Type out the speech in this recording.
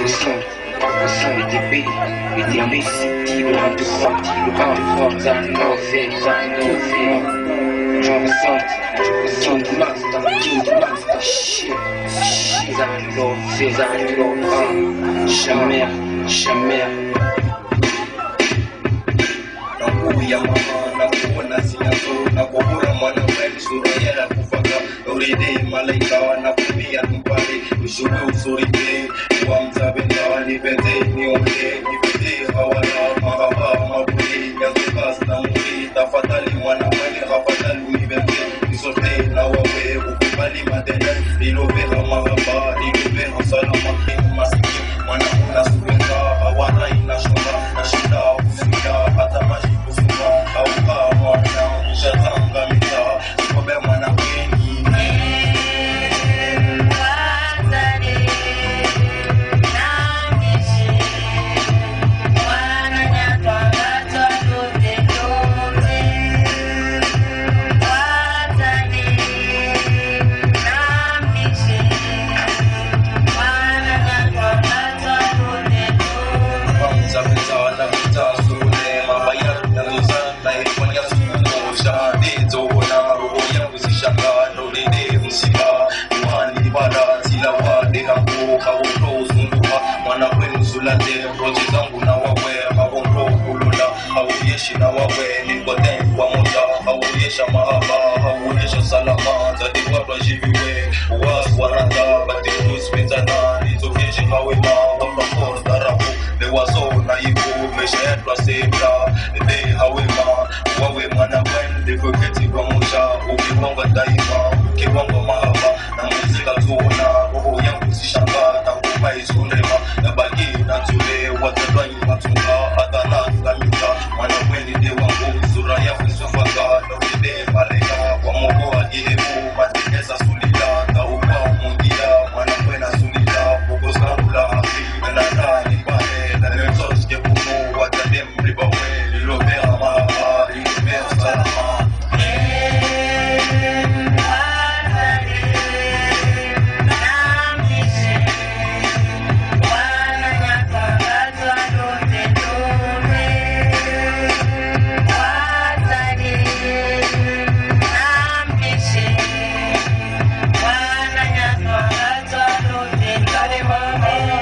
ya mama na kuona sinazo na kuona mwana wewe sura ya kufaka uride malaika na kumia mpale ushuku usuride wa mtabenda ni bete ni onge ni bete hawana mahaba mabuli ya zukas na muri tafadhali mwana wewe tafadhali ni bete nisote na wewe ukubali madena ilobe mahaba ilobe salama masiki mwana una sura hawana inashona na shida ufika hata maji Rozi zangu na wawe hawongo kulula hauyeshi na wawe nikote kwa moja hauonyesha mahaba hauonyesha salama zadi watu wajiviwe uwasu wananga bati kuspitana nitokeshi hawema wapakor darafu lewazo na ibu mesha yetu asebra ede hawema wawe mwana wen defoketi kwa moja ukiwanga daima ukiwanga mahaba na muzika tuona roho yangu sishanga tangu maisulema na bagi na tule watadai matunga hata nakamika mwana weni de wangu sura ya kusufaka na udide maleka kwa mogo agilebu matikesa sulila na upa mungia mwana wena sulila poko sarula hafi na nana nipane na netos ke kumu watadem ribawe lilobea mahaba lilobea salama Mama